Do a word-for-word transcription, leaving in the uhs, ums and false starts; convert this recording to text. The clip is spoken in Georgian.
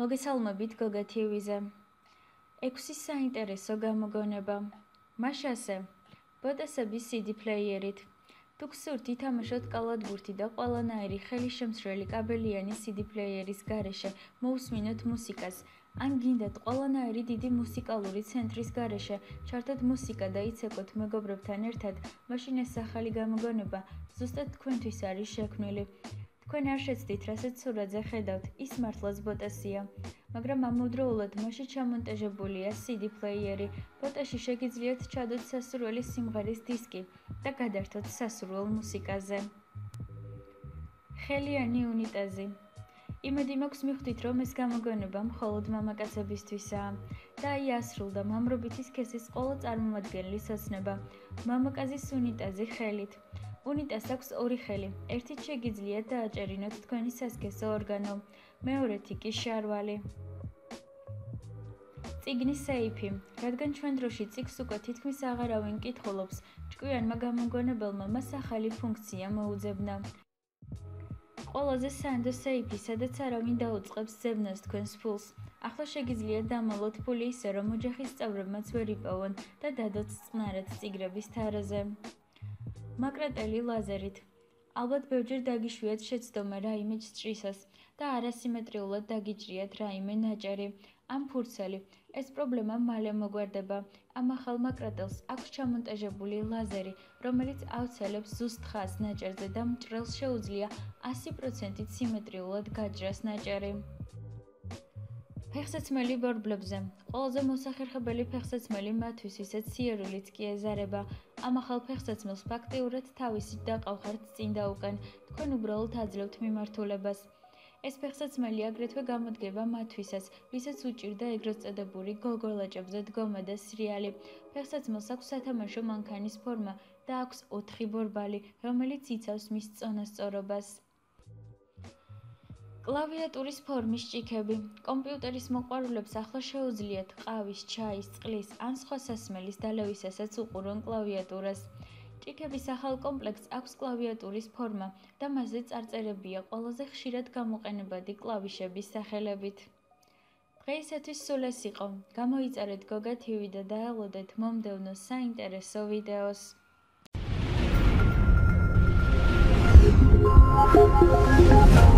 მოგესალმებით გოგა თივიზე. ექვსი საინტერესო გამოგონება. მაშასე, ბოტასების სი დი პლეიერით. თუ გსურთ ითამაშოთ კალათბურთი და ყველანაირი ხელისშემსრელი კაბელიანი სი დი პლეიერის გარეშე მოусმინოთ მუსიკას, ან გინდათ ყველანაირი დიდი მუსიკალური ცენტრის გარეშე ჩართოთ მუსიკა და იცეკოთ მეგობრებთან ერთად, მაშინ ეს ახალი გამოგონება ზუსტად თქვენთვის არის შექმნილი. თქვენ არ შეცდით, რასაც სურათზე ხედავთ, ის მართლაც ბოტასია, მაგრამ ამავდროულად მასში ჩამონტაჟებულია სი დი პლეიერი, ბოტაში შეგიძლიათ ჩადოთ სასურველი სიმღერის დისკი და გადართოთ სასურველ მუსიკაზე. ხელიანი უნიტაზი. იმედი მაქვს მიხვდით, რომ ეს გამოგონება მხოლოდ მამაკაცებისთვისაა და აი ასრულდა მამრობითი სქესის ყველა წარმომადგენლის ოცნება. მამაკაცის უნიტაზი ხელით. უნიტას აქვს ორი ხელი, ერთით შეგიძლიათ დააჭერინოთ თქვენი სასქესო ორგანო, მეორეთი კი შარვალი. წიგნის სეიფი. რადგან ჩვენ დროში წიგნს უკვე თითქმის აღარავინ კითხულობს, ჭკვიანმა გამოგონებელმა მას ახალი ფუნქცია მოუძებნა. ყველაზე სანდო სეიფი, სადაც არავინ დაუწყებს ძებნას თქვენს ფულს. ახლა შეგიძლიათ დამალოთ ფული ისე, რომ ოჯახის წევრებმაც ვერ იპოვონ და დადოთ წყნარად წიგრების თარაზე. მაკრატელი ლაზერით. ალბათ ბევრჯერ დაგიშვიათ შეცდომა რაიმე სჭრისას და არასიმეტრიულად დაგიჭრიათ რაიმე ნაჭერი, ან ფურცელი. ეს პრობლემა მალე მოგვარდება. ამ ახალ მაკრატელს აქვს ჩამონტაჟებული ლაზერი, რომელიც აუცილებს ზუსტ ხაზს ნაჭერზე და მჭრელს შეუძლია ასი პროცენტით სიმეტრიულად გაჭრას ნაჭერი. ფეხსაცმელი ბორბლებზე. ყველაზე მოსახერხებელი ფეხსაცმელი მათთვის, ვისაც სიერულიც კი ეზარება. ამ ახალ ფეხსაცმელს ფაქტიურად თავისით დაყავხართ წინ და უკან, თქვენ უბრალოდ აძლევთ მიმართულებას. ეს ფეხსაცმელი აგრეთვე გამოდგება მათთვისაც, ვისაც უჭირდა ეგრეთ წოდებული გოგოლაჭებზე დგომა და სრიალი. ფეხსაცმელს აქვს სათამაშო მანქანის ფორმა და აქვს ოთხი ბორბალი, რომელიც იცავს მის წონასწორობას. კლავიატურის ფორმის ჭიქები. კომპიუტერის მოყვარულებს ახლა შეუძლიათ ყავის, ჩაის, წყლის ან სხვა სასმელის დალევისასაც უყურონ კლავიატურას. ჭიქების ახალ კომპლექტს აქვს კლავიატურის ფორმა და მასზე წარწერებია ყველაზე ხშირად გამოყენებადი კლავიშების სახელებით. დღეისათვის სულ ეს იყო. გამოიწერეთ გოგა თივი და დაელოდეთ მომდევნო საინტერესო ვიდეოს.